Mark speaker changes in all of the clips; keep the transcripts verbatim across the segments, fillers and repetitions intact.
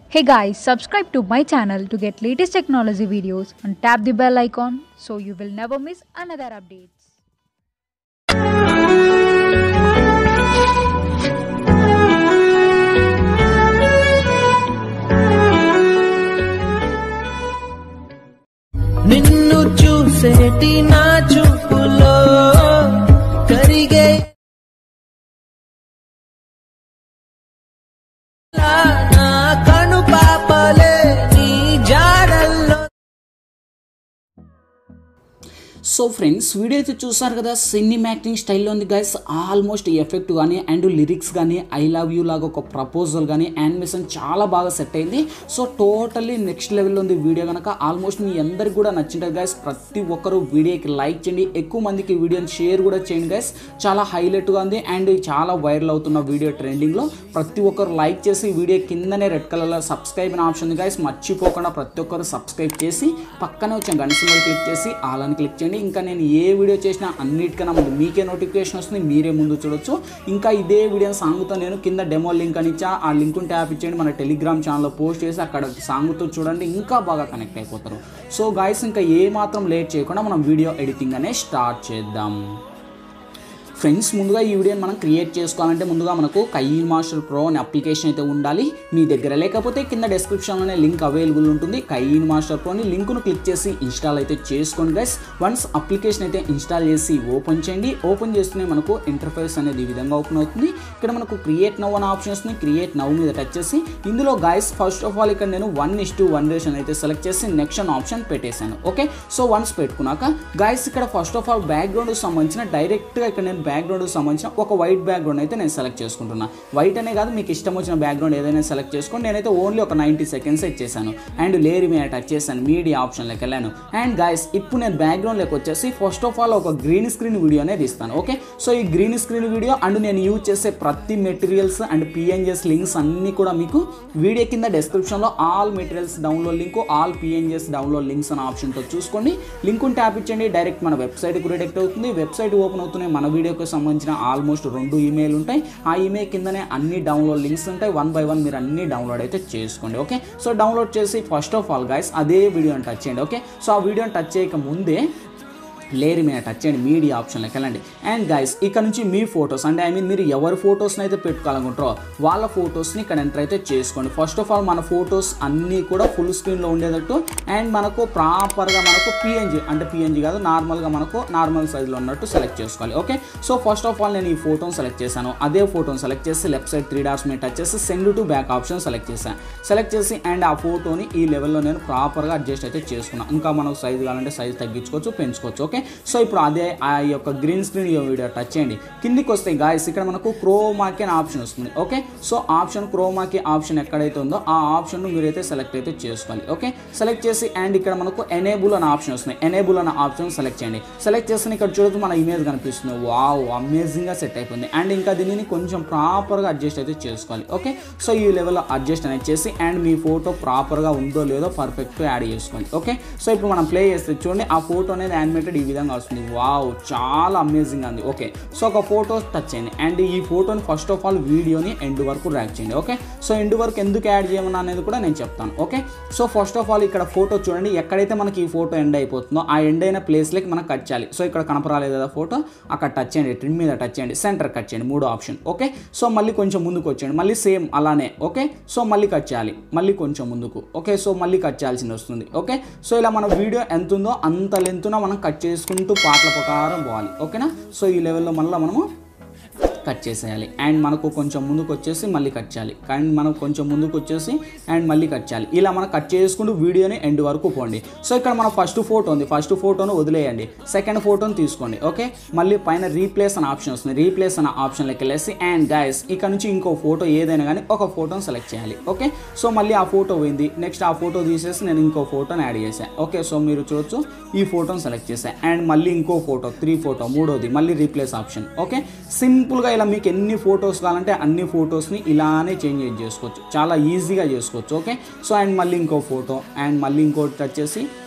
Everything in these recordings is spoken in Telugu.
Speaker 1: Hey guys, subscribe to my channel to get latest technology videos and tap the bell icon so you will never miss another updates.
Speaker 2: నిన్ను చూసేటి నా చూపులో కరిగే నా కను పాపలే నీ జాడల్లో.
Speaker 3: సో ఫ్రెండ్స్ వీడియో అయితే చూసారు కదా, సినిమాటిక్ స్టైల్లో ఉంది గైస్. ఆల్మోస్ట్ ఎఫెక్ట్ కానీ అండ్ లిరిక్స్ కానీ ఐ లవ్ యూ లాగా ఒక ప్రపోజల్ కానీ యానిమేషన్ చాలా బాగా సెట్ అయింది. సో టోటల్లీ నెక్స్ట్ లెవెల్లో ఉంది వీడియో కనుక. ఆల్మోస్ట్ మీ అందరికి కూడా నచ్చింటుంది గైస్. ప్రతి ఒక్కరు వీడియోకి లైక్ చేయండి, ఎక్కువ మందికి వీడియోని షేర్ కూడా చేయండి గైస్. చాలా హైలైట్గా ఉంది అండ్ చాలా వైరల్ అవుతున్న వీడియో ట్రెండింగ్లో. ప్రతి ఒక్కరు లైక్ చేసి వీడియో కిందనే రెడ్ కలర్లో సబ్స్క్రైబ్ అనే ఆప్షన్ ఉంది గైస్. మర్చిపోకుండా ప్రతి ఒక్కరు సబ్స్క్రైబ్ చేసి పక్కనే వచ్చిన గంట సింబల్ క్లిక్ చేసి ఆల్ అని క్లిక్ చేయండి. ఇంకా నేను ఏ వీడియో చేసినా అన్నిటికన్నా ముందు మీకే నోటిఫికేషన్ వస్తుంది, మీరే ముందు చూడొచ్చు. ఇంకా ఇదే వీడియో సాంగ్తో నేను కింద డెమో లింక్ అని ఇచ్చా, ఆ లింక్ ట్యాప్ ఇచ్చేయండి. మన టెలిగ్రామ్ ఛానల్లో పోస్ట్ చేసి అక్కడ సాంగ్తో చూడండి, ఇంకా బాగా కనెక్ట్ అయిపోతారు. సో గాయస్ ఇంకా ఏ మాత్రం లేట్ చేయకుండా మనం వీడియో ఎడిటింగ్ అనే స్టార్ట్ చేద్దాం. ఫ్రెండ్స్ ముందుగా ఈ వీడియోని మనం క్రియేట్ చేసుకోవాలంటే ముందుగా మనకు కైన్ మాస్టర్ ప్రో అనే అప్లికేషన్ అయితే ఉండాలి మీ దగ్గర. లేకపోతే కింద డిస్క్రిప్షన్లోనే లింక్ అవైలబుల్ ఉంటుంది. కైన్ మాస్టర్ ప్రోని లింక్ను క్లిక్ చేసి ఇన్స్టాల్ అయితే చేసుకోండి గైస్. వన్స్ అప్లికేషన్ అయితే ఇన్స్టాల్ చేసి ఓపెన్ చేయండి. ఓపెన్ చేస్తూనే మనకు ఇంటర్ఫేస్ అనేది ఈ విధంగా ఓపెన్ అవుతుంది. ఇక్కడ మనకు క్రియేట్ నవ్ అనే ఆప్షన్ వస్తుంది. క్రియేట్ నవ్ మీద టచ్ చేసి ఇందులో గైస్ ఫస్ట్ ఆఫ్ ఆల్ ఇక్కడ నేను వన్ ఇస్ టు వన్ రేషన్ అయితే సెలెక్ట్ చేసి నెక్స్ట్ అనే ఆప్షన్ పెట్టేశాను. ఓకే, సో వన్స్ పెట్టుకున్నాక గైస్ ఇక్కడ ఫస్ట్ ఆఫ్ ఆల్ బ్యాక్గ్రౌండ్ సంబంధించిన డైరెక్ట్గా ఇక్కడ నేను బ్యాక్గ్రౌండ్ సంబంధించిన ఒక వైట్ బ్యాక్గ్రౌండ్ అయితే నేను సెలెక్ట్ చేసుకుంటున్నా. వైట్ అనే కాదు, మీకు ఇష్టం వచ్చిన బ్యాక్గ్రౌండ్ ఏదైనా సెలెక్ట్ చేసుకోండి. నేనైతే ఓన్లీ ఒక నైంటీ సెకండ్స్ ఇచ్చేసాను అండ్ లేయర్ మీద టచ్ చేశాను, మీడియా ఆప్షన్లోకి వెళ్ళాను. అండ్ గైస్ ఇప్పుడు నేను బ్యాక్గ్రౌండ్లోకి వచ్చేసి ఫస్ట్ ఆఫ్ ఆల్ ఒక గ్రీన్ స్క్రీన్ వీడియో అనేది ఇస్తాను. ఓకే, సో ఈ గ్రీన్ స్క్రీన్ వీడియో అండ్ నేను యూజ్ చేసే ప్రతి మెటీరియల్స్ అండ్ పిఎన్జిఎస్ లింక్స్ అన్నీ కూడా మీకు వీడియో కింద డిస్క్రిప్షన్లో all materials download link, all PNGs download links అనే ఆప్షన్తో చూసుకోండి. లింక్ను ట్యాప్ ఇచ్చండి, డైరెక్ట్ మన వెబ్సైట్కి రిడెక్ట్ అవుతుంది. వెబ్సైట్ ఓపెన్ అవుతున్నాయి. మన వీడియోకి సంబంధించిన ఆల్మోస్ట్ రెండు ఈమెయిల్ ఉంటాయి. ఆ ఈమెయిల్ కిందనే అన్ని డౌన్లోడ్ లింక్స్ ఉంటాయి. వన్ బై వన్ మీరు అన్ని డౌన్లోడ్ అయితే చేసుకోండి. ఓకే, సో డౌన్లోడ్ చేసి ఫస్ట్ ఆఫ్ ఆల్ గైస్ అదే వీడియోని టచ్ చేయండి. ఓకే, సో ఆ వీడియోని టచ్ చేయక ముందే లేయర్ మీద టచ్ చేయండి, మీడియా ఆప్షన్లోకి వెళ్ళండి. అండ్ గైస్ ఇక్కడ నుంచి మీ ఫొటోస్ అంటే ఐ మీన్ మీరు ఎవరి ఫొటోస్ని అయితే పెట్టుకోవాలనుకుంటారో వాళ్ళ ఫొటోస్ని ఇక్కడ ఎంటర్ అయితే చేసుకోండి. ఫస్ట్ ఆఫ్ ఆల్ మన ఫొటోస్ అన్నీ కూడా ఫుల్ స్క్రీన్లో ఉండేటట్టు అండ్ మనకు ప్రాపర్గా మనకు పిఎన్జీ అంటే పిఎన్జీ కాదు నార్మల్గా మనకు నార్మల్ సైజులో ఉన్నట్టు సెలెక్ట్ చేసుకోవాలి. Okay, so first of all నేను ఈ ఫోటోని సెలెక్ట్ చేశాను. అదే ఫోటోని సెలెక్ట్ చేసి లెఫ్ట్ సైడ్ త్రీ డాట్స్ మీద టచ్ చేసి send to back option select చేశాను. సెలెక్ట్ చేసి అండ్ ఆ ఫోటోని ఈ లెవెల్లో నేను ప్రాపర్గా అడ్జస్ట్ అయితే చేసుకున్నాను. ఇంకా మనకు సైజు కావాలంటే సైజు తగ్గించుకోవచ్చు, పెంచుకోవచ్చు. ఓకే, సో ఇప్పుడు అదే ఆ యొక్క గ్రీన్ స్క్రీన్ వీడియో టచ్ చేయండి. కిందికి వస్తే గాయస్ ఇక్కడ మనకు క్రోమాకి అనే ఆప్షన్ వస్తుంది. Okay, so option chroma key option ఎక్కడైతే ఉందో ఆ ఆప్షన్ మీరైతే సెలెక్ట్ అయితే చేసుకోవాలి. ఓకే, సెలెక్ట్ చేసి అండ్ ఇక్కడ మనకు ఎనేబుల్ అనే ఆప్షన్ వస్తుంది. ఎనేబుల్ అనే ఆప్షన్ సెలెక్ట్ చేయండి. సెలెక్ట్ చేస్తే ఇక్కడ చూడొచ్చు మన ఇమేజ్ కనిపిస్తుంది. వావ్, అమేజింగ్గా సెట్ అయిపోయింది. అండ్ ఇంకా దీనిని కొంచెం ప్రాపర్గా అడ్జస్ట్ అయితే చేసుకోవాలి. ఓకే, సో ఈ లెవెల్లో అడ్జస్ట్ అనేది చేసి అండ్ మీ ఫోటో ప్రాపర్గా ఉందో లేదో పర్ఫెక్ట్గా యాడ్ చేసుకోవాలి. ఓకే, సో ఇప్పుడు మనం ప్లే చేస్తే చూడండి ఆ ఫోటో అనేది యానిమేటెడ్ ఈ విధంగా వస్తుంది. వావ్, చాలా అమేజింగ్ ఉంది. ఓకే, సో ఒక ఫోటో టచ్ చేయండి అండ్ ఈ ఫోటోని ఫస్ట్ ఆఫ్ ఆల్ వీడియోని ఎండ్ వరకు ర్యాక్ చేయండి. ఓకే, సో ఎండ్ వరకు ఎందుకు యాడ్ చేయమన్నా అనేది కూడా నేను చెప్తాను. Okay, so first of all ఇక్కడ ఫోటో చూడండి, ఎక్కడైతే మనకి ఈ ఫోటో ఎండ్ అయిపోతుందో ఆ ఎండ్ అయిన ప్లేస్లోకి మనం కట్ చేయాలి. సో ఇక్కడ కనపరాలేదు కదా ఫోటో, అక్కడ టచ్ చేయండి, ట్రిమ్ మీద టచ్ చేయండి, సెంటర్ కట్ చేయండి, మూడో ఆప్షన్. ఓకే, సో మళ్ళీ కొంచెం ముందుకు వచ్చేయండి, మళ్ళీ సేమ్ అలానే. ఓకే, సో మళ్ళీ కట్ చేయాలి, మళ్ళీ కొంచెం ముందుకు. ఓకే, సో మళ్ళీ కట్ చేయాల్సింది వస్తుంది. ఓకే, సో ఇలా మన వీడియో ఎంత ఉందో అంత లెంత్న మనం కట్ చేసుకుంటూ పాటల ప్రకారం పోవాలి. ఓకేనా, సో ఈ లెవెల్లో మళ్ళీ మనము కట్ చేసేయాలి అండ్ మనకు కొంచెం ముందుకు వచ్చేసి మళ్ళీ కట్ చేయాలి అండ్ మనకు కొంచెం ముందుకు వచ్చేసి అండ్ మళ్ళీ కట్ చేయాలి. ఇలా మనం కట్ చేసుకుంటూ వీడియోని ఎండ్ వరకు పోండి. సో ఇక్కడ మన ఫస్ట్ ఫోటో ఉంది, ఫస్ట్ ఫోటోను వదిలేయండి, సెకండ్ ఫోటోని తీసుకోండి. ఓకే, మళ్ళీ పైన రీప్లేస్ అనే ఆప్షన్ వస్తుంది. రీప్లేస్ అనే ఆప్షన్లోకి వెళ్ళేసి అండ్ గైస్ ఇక్కడ నుంచి ఇంకో ఫోటో ఏదైనా కానీ ఒక ఫోటోని సెలెక్ట్ చేయాలి. ఓకే, సో మళ్ళీ ఆ ఫోటో పోయింది, నెక్స్ట్ ఆ ఫోటో తీసేసి నేను ఇంకో ఫోటోని యాడ్ చేశాను. ఓకే, సో మీరు చూడొచ్చు ఈ ఫోటోని సెలెక్ట్ చేశాను అండ్ మళ్ళీ ఇంకో ఫోటో త్రీ ఫోటో మూడోది మళ్ళీ రీప్లేస్ ఆప్షన్. ఓకే, సింపుల్గా ఇలా మీకు ఎన్ని ఫొటోస్ కావాలంటే అన్ని ఫొటోస్ని ఇలానే చేంజ్ చేసుకోవచ్చు, చాలా ఈజీగా చేసుకోవచ్చు. ఓకే, సో అండ్ మళ్ళీ ఇంకో ఫోటో అండ్ మళ్ళీ ఇంకోటి టచ్ చేసి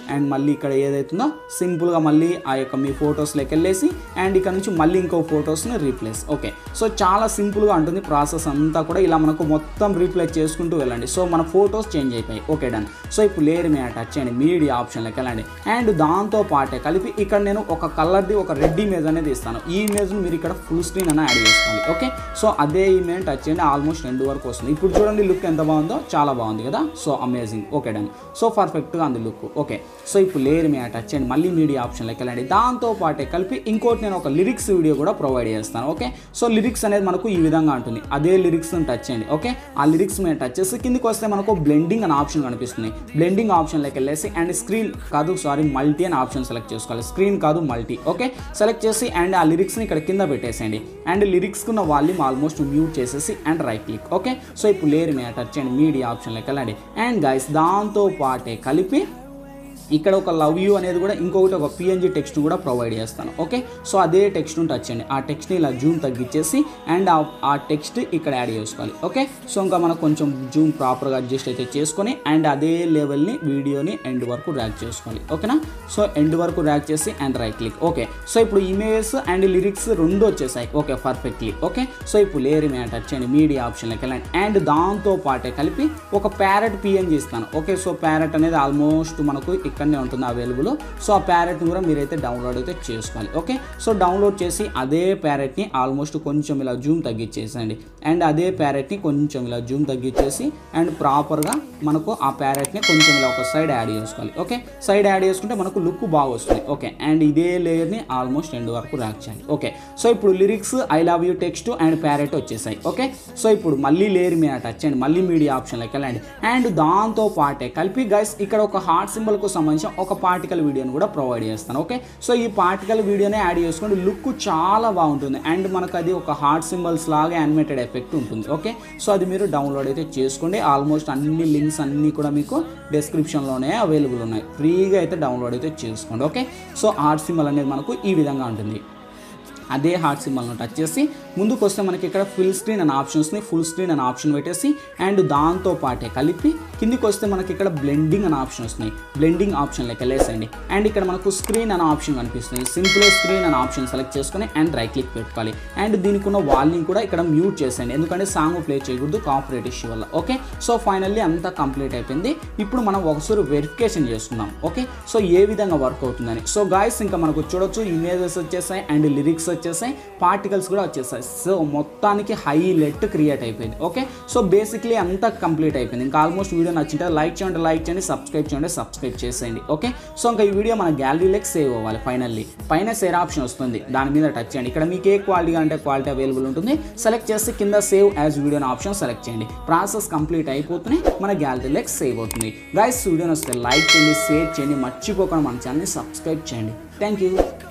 Speaker 3: అండ్ మళ్ళీ ఇక్కడ ఏదైతుందో సింపుల్గా మళ్ళీ ఆ యొక్క మీ ఫొటోస్లోకి వెళ్ళేసి అండ్ ఇక్కడ నుంచి మళ్ళీ ఇంకో ఫొటోస్ని రీప్లేస్. ఓకే, సో చాలా సింపుల్గా ఉంటుంది ప్రాసెస్ అంతా కూడా. ఇలా మనకు మొత్తం రీప్లేస్ చేసుకుంటూ వెళ్ళండి. సో మన ఫొటోస్ చేంజ్ అయిపోయాయి. Okay done. సో ఇప్పుడు లేయర్ మీద టచ్ చేయండి, మీడియా ఆప్షన్లోకి వెళ్ళండి అండ్ దాంతో పాటే కలిపి ఇక్కడ నేను ఒక కలర్ది ఒక రెడ్ ఇమేజ్ అనేది ఇస్తాను. ఈ ఇమేజ్ని మీరు ఇక్కడ ఫుల్ స్క్రీన్ అని యాడ్ చేసుకోవాలి. ఓకే, సో అదే ఇమేజ్ టచ్ చేయండి, ఆల్మోస్ట్ రెండు వరకు వస్తుంది. ఇప్పుడు చూడండి లుక్ ఎంత బాగుందో, చాలా బాగుంది కదా. So amazing. Okay done. So పర్ఫెక్ట్గా ఉంది లుక్. ఓకే, సో ఇప్పుడు లేయర్ మీద టచ్ చేయండి, మళ్ళీ మీడియా ఆప్షన్లోకి వెళ్ళండి. దాంతో పాటే కలిపి ఇంకోటి నేను ఒక లిరిక్స్ వీడియో కూడా ప్రొవైడ్ చేస్తాను. ఓకే, సో లిరిక్స్ అనేది మనకు ఈ విధంగా ఉంటుంది. అదే లిరిక్స్ని టచ్ చేయండి. ఓకే, ఆ లిరిక్స్ మీద టచ్ చేసి కిందికి వస్తే మనకు బ్లెండింగ్ అనే ఆప్షన్ కనిపిస్తుంది. బ్లెండింగ్ ఆప్షన్లోకి వెళ్ళేసి అండ్ స్క్రీన్ కాదు సారీ మల్టీ అనే ఆప్షన్ సెలెక్ట్ చేసుకోవాలి. స్క్రీన్ కాదు మల్టీ. ఓకే, సెలెక్ట్ చేసి అండ్ ఆ లిరిక్స్ని ఇక్కడ కింద పెట్టేసేయండి అండ్ లిరిక్స్కి ఉన్న వాల్యూమ్ ఆల్మోస్ట్ మ్యూట్ చేసేసి and right click. Okay, so ఇప్పుడు లేయర్ మీద టచ్ చేయండి, మీడియా ఆప్షన్లోకి వెళ్ళండి అండ్ గైస్ దాంతో పాటే కలిపి ఇక్కడ ఒక లవ్ యూ అనేది కూడా ఇంకొకటి ఒక పిఎన్జీ టెక్స్ట్ కూడా ప్రొవైడ్ చేస్తాను. ఓకే, సో అదే టెక్స్ట్ని టచ్ చేయండి, ఆ టెక్స్ట్ని ఇలా జూమ్ తగ్గించేసి అండ్ ఆ టెక్స్ట్ ఇక్కడ యాడ్ చేసుకోవాలి. ఓకే, సో ఇంకా మనకు కొంచెం జూమ్ ప్రాపర్గా అడ్జస్ట్ అయితే చేసుకొని అండ్ అదే లెవెల్ని వీడియోని ఎండ్ వరకు ర్యాక్ చేసుకోవాలి. ఓకేనా, సో ఎండ్ వరకు ర్యాక్ చేసి and right click. Okay, so ఇప్పుడు ఇమేజెస్ అండ్ లిరిక్స్ రెండు వచ్చేసాయి. Okay, perfectly. ఓకే, సో ఇప్పుడు లేయర్ మీద టచ్ చేయండి, మీడియా ఆప్షన్లోకి వెళ్ళండి అండ్ దాంతో పాటే కలిపి ఒక ప్యారెట్ పిఎన్జీ ఇస్తాను. ఓకే, సో ప్యారెట్ అనేది ఆల్మోస్ట్ మనకు ఇక్కడనే ఉంటుంది అవైలబుల్. సో ఆ ప్యారెట్ని కూడా మీరైతే డౌన్లోడ్ అయితే చేసుకోవాలి. ఓకే, సో డౌన్లోడ్ చేసి అదే ప్యారెట్ని ఆల్మోస్ట్ కొంచెం ఇలా జూమ్ తగ్గించేసండి అండ్ అదే ప్యారెట్ని కొంచెం ఇలా జూమ్ తగ్గించేసి అండ్ ప్రాపర్గా మనకు ఆ ప్యారెట్ని కొంచెం ఇలా ఒక సైడ్ యాడ్ చేసుకోవాలి. ఓకే, సైడ్ యాడ్ చేసుకుంటే మనకు లుక్ బాగా వస్తుంది. ఓకే, అండ్ ఇదే లేయర్ని ఆల్మోస్ట్ ఎండ్ వరకు ర్యాక్ చేయండి. ఓకే, సో ఇప్పుడు lyrics I love you text and parrot వచ్చేసాయి. ఓకే, సో ఇప్పుడు మళ్ళీ లేయర్ మీద టచ్ చేయండి, మళ్ళీ మీడియా ఆప్షన్లోకి వెళ్ళండి అండ్ దాంతో పాటే కలిపి గైస్ ఇక్కడ ఒక హార్ట్ సింబల్కు సంబంధించి ఒక పార్టికల్ వీడియోని కూడా ప్రొవైడ్ చేస్తాను. ఓకే, సో ఈ పార్టికల్ వీడియోనే యాడ్ చేసుకోండి, లుక్ చాలా బాగుంటుంది అండ్ మనకు అది ఒక హార్ట్ సింబల్స్ లాగా యానిమేటెడ్ ఎఫెక్ట్ ఉంటుంది. ఓకే, సో అది మీరు డౌన్లోడ్ అయితే చేసుకోండి. ఆల్మోస్ట్ అన్ని లింక్స్ అన్నీ కూడా మీకు డిస్క్రిప్షన్లోనే అవైలబుల్ ఉన్నాయి, ఫ్రీగా అయితే డౌన్లోడ్ అయితే చేసుకోండి. ఓకే, సో హార్ట్ సింబల్ అనేది మనకు ఈ విధంగా ఉంటుంది. అదే హార్ట్ సింబల్ను టచ్ చేసి ముందుకు వస్తే మనకి ఇక్కడ ఫుల్ స్క్రీన్ అనే ఆప్షన్స్ని ఫుల్ స్క్రీన్ అనే ఆప్షన్ పెట్టేసి అండ్ దాంతో పాటే కలిపి కిందికి వస్తే మనకి ఇక్కడ బ్లెండింగ్ అనే ఆప్షన్ వస్తున్నాయి. బ్లెండింగ్ ఆప్షన్లోకి వెళ్ళేసండి అండ్ ఇక్కడ మనకు స్క్రీన్ అనే ఆప్షన్ కనిపిస్తుంది. సింపుల్ స్క్రీన్ అనే ఆప్షన్ సెలెక్ట్ చేసుకొని అండ్ రైట్ క్లిక్ పెట్టుకోవాలి అండ్ దీనికి ఉన్న వాల్యూమ్ కూడా ఇక్కడ మ్యూట్ చేసేయండి, ఎందుకంటే సాంగ్ ప్లే చేయకూడదు కాపీరైట్ ఇష్యూ వల్ల. ఓకే, సో ఫైనల్లీ అంతా కంప్లీట్ అయిపోయింది. ఇప్పుడు మనం ఒకసారి వెరిఫికేషన్ చేసుకుందాం. ఓకే, సో ఏ విధంగా వర్క్ అవుతుందని. సో గాయస్ ఇంకా మనకు చూడొచ్చు ఇమేజెస్ వచ్చేసాయి అండ్ లిరిక్స్ వచ్చేసాయి, పార్టికల్స్ కూడా వచ్చేసాయి. సో మొత్తానికి హైలైట్ క్రియేట్ అయిపోయింది. ఓకే, సో బేసిక్లీ అంతా కంప్లీట్ అయిపోయింది. ఇంకా ఆల్మోస్ట్ వీడియో నచ్చింటే లైక్ చేయండి, లైక్ చేయండి, సబ్స్క్రైబ్ చేయండి, సబ్స్క్రైబ్ చేసేయండి. ఓకే, సో ఇంకా ఈ వీడియో మన గ్యాలరీలోకి సేవ్ అవ్వాలి. ఫైనల్లీ పైన సేవ్ ఆప్షన్ వస్తుంది, దాని మీద టచ్ చేయండి. ఇక్కడ మీకు ఏ క్వాలిటీ అంటే క్వాలిటీ అవైలబుల్ ఉంటుంది, సెలెక్ట్ చేసి కింద save as video option select చేయండి. ప్రాసెస్ కంప్లీట్ అయిపోతుంది, మన గ్యాలరీలోకి సేవ్ అవుతుంది. గైస్ వీడియో వస్తే లైక్ చేయండి, షేర్ చేయండి, మర్చిపోకుండా మన ఛానల్ని సబ్స్క్రైబ్ చేయండి. Thank you.